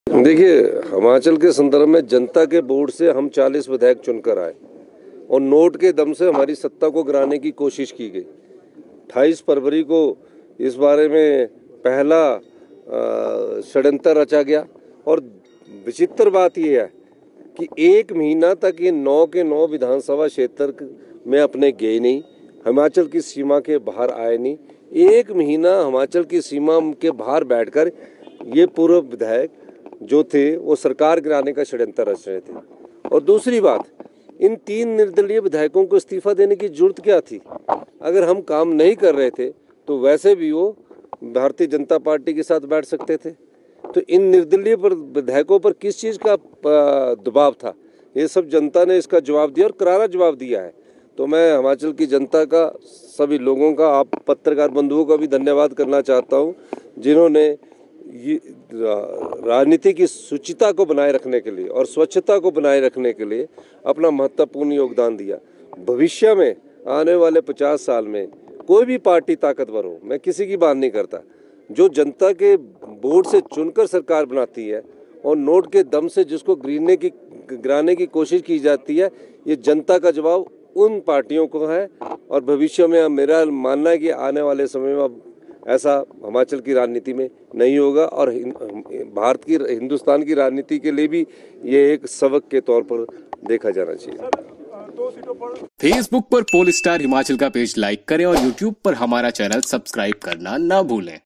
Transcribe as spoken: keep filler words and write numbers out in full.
देखिए, हिमाचल के संदर्भ में जनता के वोट से हम चालीस विधायक चुनकर आए और नोट के दम से हमारी सत्ता को गिराने की कोशिश की गई। अट्ठाईस फरवरी को इस बारे में पहला षड्यंत्र रचा गया और विचित्र बात यह है कि एक महीना तक ये नौ के नौ विधानसभा क्षेत्र में अपने गए नहीं, हिमाचल की सीमा के बाहर आए नहीं। एक महीना हिमाचल की सीमा के बाहर बैठकर ये पूर्व विधायक जो थे वो सरकार गिराने का षड्यंत्र रच रहे थे। और दूसरी बात, इन तीन निर्दलीय विधायकों को इस्तीफा देने की जरूरत क्या थी? अगर हम काम नहीं कर रहे थे तो वैसे भी वो भारतीय जनता पार्टी के साथ बैठ सकते थे। तो इन निर्दलीय विधायकों पर किस चीज़ का दबाव था? ये सब जनता ने इसका जवाब दिया और करारा जवाब दिया है। तो मैं हिमाचल की जनता का, सभी लोगों का, आप पत्रकार बंधुओं का भी धन्यवाद करना चाहता हूँ जिन्होंने ये राजनीति की शुचिता को बनाए रखने के लिए और स्वच्छता को बनाए रखने के लिए अपना महत्वपूर्ण योगदान दिया। भविष्य में आने वाले पचास साल में कोई भी पार्टी ताकतवर हो, मैं किसी की बात नहीं करता, जो जनता के वोट से चुनकर सरकार बनाती है और नोट के दम से जिसको गिरने की गिराने की कोशिश की जाती है, ये जनता का जवाब उन पार्टियों को है। और भविष्य में मेरा मानना है कि आने वाले समय में अब ऐसा हिमाचल की राजनीति में नहीं होगा और भारत की, हिंदुस्तान की राजनीति के लिए भी ये एक सबक के तौर पर देखा जाना चाहिए। फेसबुक पर पोल स्टार हिमाचल का पेज लाइक करें और यूट्यूब पर हमारा चैनल सब्सक्राइब करना ना भूलें।